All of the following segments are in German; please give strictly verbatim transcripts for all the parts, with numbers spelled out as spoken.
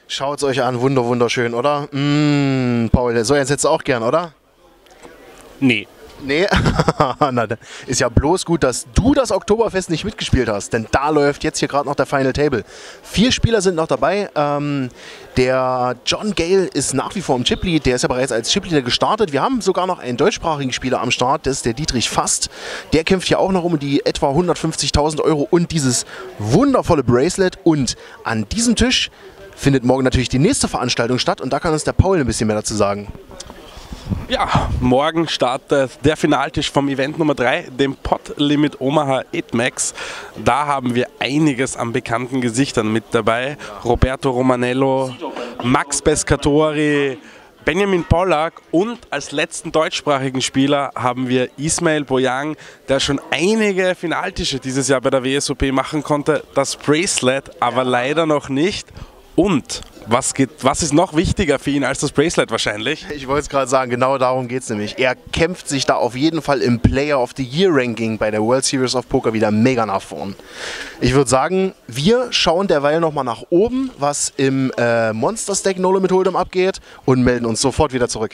Schaut es euch an, wunder wunderschön, oder? Mmh, Paul, so jetzt hättest du auch gern, oder? Nee. Nee, na, ist ja bloß gut, dass du das Oktoberfest nicht mitgespielt hast, denn da läuft jetzt hier gerade noch der Final Table. Vier Spieler sind noch dabei. Ähm, der John Gale ist nach wie vor im Chiplead, der ist ja bereits als Chipleader gestartet. Wir haben sogar noch einen deutschsprachigen Spieler am Start, das ist der Dietrich Fast. Der kämpft hier auch noch um die etwa hundertfünfzigtausend Euro und dieses wundervolle Bracelet. Und an diesem Tisch findet morgen natürlich die nächste Veranstaltung statt und da kann uns der Paul ein bisschen mehr dazu sagen. Ja, morgen startet der Finaltisch vom Event Nummer drei, dem Pot Limit Omaha acht Max. Da haben wir einiges an bekannten Gesichtern mit dabei. Roberto Romanello, Max Pescatori, Benjamin Pollack und als letzten deutschsprachigen Spieler haben wir Ismail Boyang, der schon einige Finaltische dieses Jahr bei der W S O P machen konnte. Das Bracelet aber leider noch nicht. Und was, geht, was ist noch wichtiger für ihn als das Bracelet wahrscheinlich? Ich wollte es gerade sagen, genau darum geht es nämlich. Er kämpft sich da auf jeden Fall im Player of the Year Ranking bei der World Series of Poker wieder mega nach vorn. Ich würde sagen, wir schauen derweil nochmal nach oben, was im äh, Monster Stack No Limit Hold'em abgeht und melden uns sofort wieder zurück.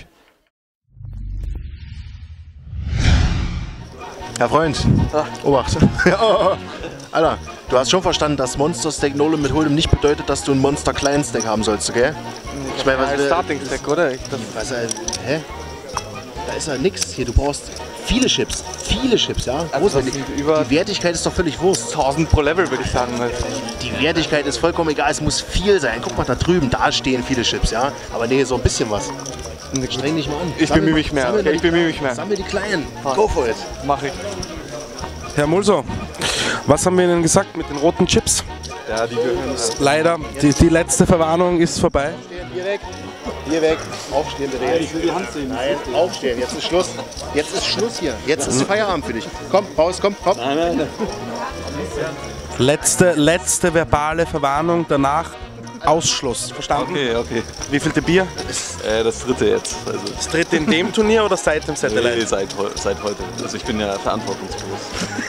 Herr Freund, ah. Obacht. Alter, du hast schon verstanden, dass Monster Stack No Limit Hold'em nicht bedeutet, dass du einen Monster Kleinen Stack haben sollst, okay? Ich meine, was ist Starting Stack, oder? Ich was, äh, hä? Da ist ja nix hier. Du brauchst viele Chips. Viele Chips, ja? Also die, die Wertigkeit ist doch völlig Wurst. tausend pro Level, würde ich sagen. Die Wertigkeit ist vollkommen egal. Es muss viel sein. Guck mal da drüben, da stehen viele Chips, ja? Aber nee, so ein bisschen was. Streng dich mal an. Ich bemühe mich mehr. Okay, ich bemühe mich mehr. Sammel die Kleinen. Go for it. Mach ich. Herr Mulso, was haben wir Ihnen gesagt mit den roten Chips? Ja, die gehören. Leider, die, die letzte Verwarnung ist vorbei. Aufstehen, hier weg. Hier weg. Aufstehen bitte jetzt. Ich will die Hand sehen. Nein, aufstehen. Jetzt ist Schluss. Jetzt ist Schluss hier. Jetzt ist Feierabend für dich. Komm, raus, komm, komm. Nein, nein, nein. Letzte, letzte verbale Verwarnung, danach Ausschluss. Verstanden? Okay, okay. Wie vielte Bier? Äh, das dritte jetzt. Also Das dritte in dem Turnier oder seit dem Satellite? nee, seit, seit heute. Also ich bin ja verantwortungsbewusst.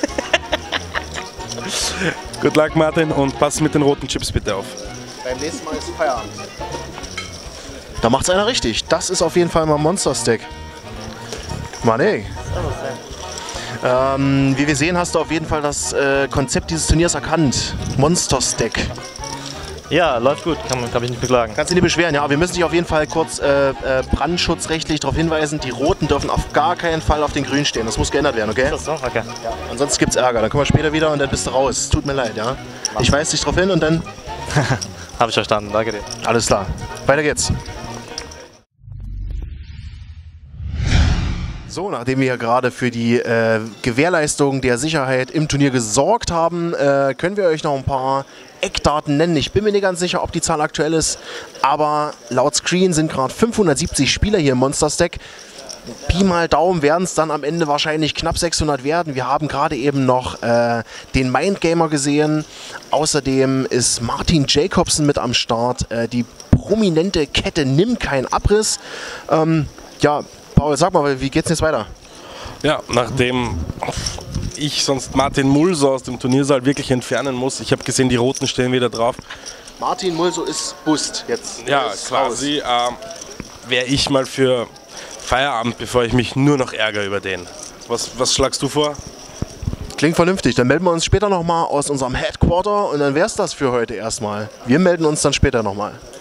Good luck, Martin, und pass mit den roten Chips bitte auf. Beim nächsten Mal ist Feierabend. Da macht's einer richtig. Das ist auf jeden Fall mal Monster Stack. Mann, ey. Ähm, wie wir sehen, hast du auf jeden Fall das äh, Konzept dieses Turniers erkannt. Monster Stack. Ja, läuft gut, kann man, kann ich nicht beklagen. Kannst du nicht beschweren, ja. Aber wir müssen dich auf jeden Fall kurz äh, äh, brandschutzrechtlich darauf hinweisen, die Roten dürfen auf gar keinen Fall auf den Grün stehen. Das muss geändert werden, okay? Das ist doch okay. Ja. Ansonsten gibt's Ärger. Dann kommen wir später wieder und dann bist du raus. Tut mir leid, ja. Ich weise dich darauf hin und dann... Habe ich verstanden, danke dir. Alles klar. Weiter geht's. So, nachdem wir gerade für die äh, Gewährleistung der Sicherheit im Turnier gesorgt haben, äh, können wir euch noch ein paar Eckdaten nennen. Ich bin mir nicht ganz sicher, ob die Zahl aktuell ist, aber laut Screen sind gerade fünfhundertsiebzig Spieler hier im Monster Stack. Pi mal Daumen werden es dann am Ende wahrscheinlich knapp sechshundert werden. Wir haben gerade eben noch äh, den Mindgamer gesehen. Außerdem ist Martin Jacobsen mit am Start. Äh, die prominente Kette Nimm kein Abriss. Ähm, ja, Paul, sag mal, wie geht's jetzt weiter? Ja, nachdem ich sonst Martin Mulso aus dem Turniersaal wirklich entfernen muss. Ich habe gesehen, die Roten stehen wieder drauf. Martin Mulso ist Bust jetzt. Ja, ist quasi äh, wäre ich mal für Feierabend, bevor ich mich nur noch ärgere über den. Was, was schlagst du vor? Klingt vernünftig. Dann melden wir uns später nochmal aus unserem Headquarter und dann wäre es das für heute erstmal. Wir melden uns dann später nochmal.